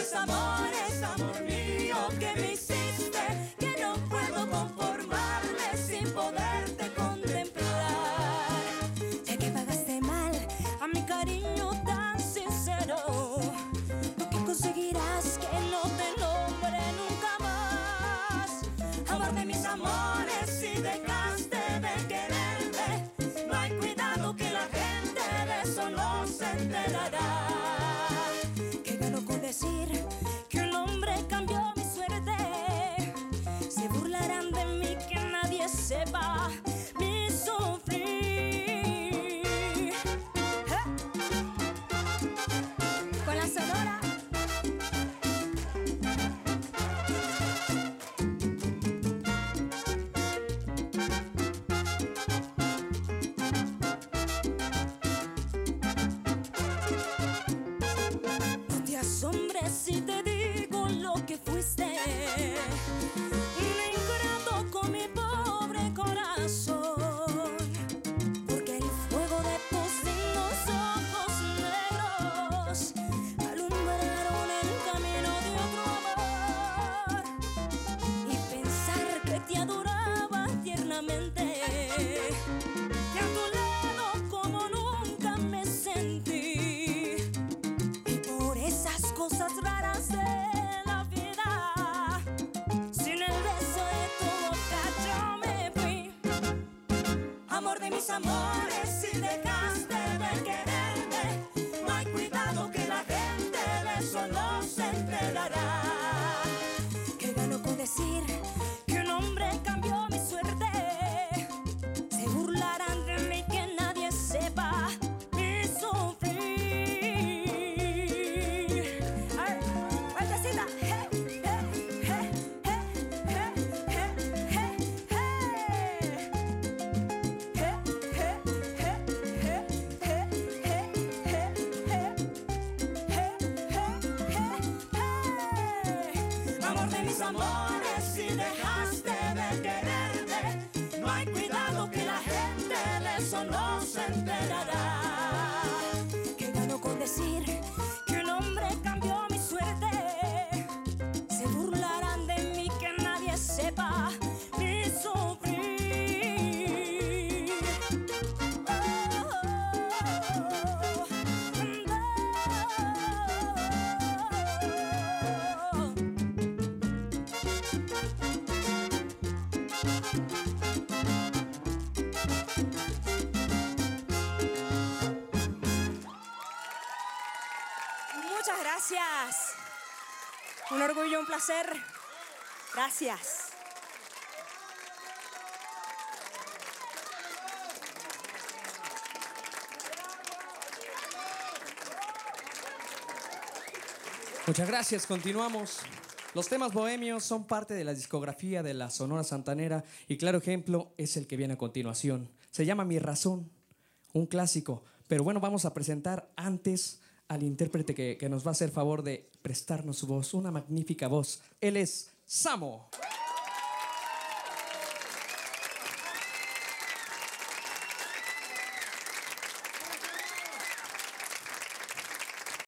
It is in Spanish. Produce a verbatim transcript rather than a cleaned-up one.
mis amores, amor mío, que me hiciste, que no puedo conformarme sin poderte contemplar. Ya que pagaste mal a mi cariño tan sincero, ¿tú qué conseguirás que no te nombre nunca más? Amor de mis amores, si dejaste de quererme, no hay cuidado que la gente de eso no se enterará. ¿Qué gano con decir que un hombre cambió mi suerte? Se burlarán de mí, que nadie sepa mi sufrir. ¿Eh? Con la Sonora. Hombre, si te digo lo que fuiste, un ingrato con mi pobre corazón, porque el fuego de tus lindos ojos negros alumbraron el camino de otro amor, y pensar que te adoraba tiernamente, que a tu lado como nunca me sentí. Cosas raras de la vida, sin el beso de tu boca yo me fui. Amor de mis amores, si dejaste de quererme, no hay cuidado que la gente de eso no se enterará. ¿Qué gano con decir que un hombre cambió mi suerte? Se burlarán de mí, que nadie sepa mi sufrir. Amores, si dejaste de quererme, no hay cuidado que la gente de eso no se enterará. ¿Qué gano con decir que un hombre cambió mi suerte? Se burlarán de mí, que nadie sepa mi sufrir. Oh, oh, oh, muchas gracias. Un orgullo, un placer. Gracias. Muchas gracias, continuamos. Los temas bohemios son parte de la discografía de la Sonora Santanera y claro ejemplo es el que viene a continuación. Se llama Mi Razón, un clásico. Pero bueno, vamos a presentar antes al intérprete que, que nos va a hacer favor de prestarnos su voz, una magnífica voz. Él es Samo.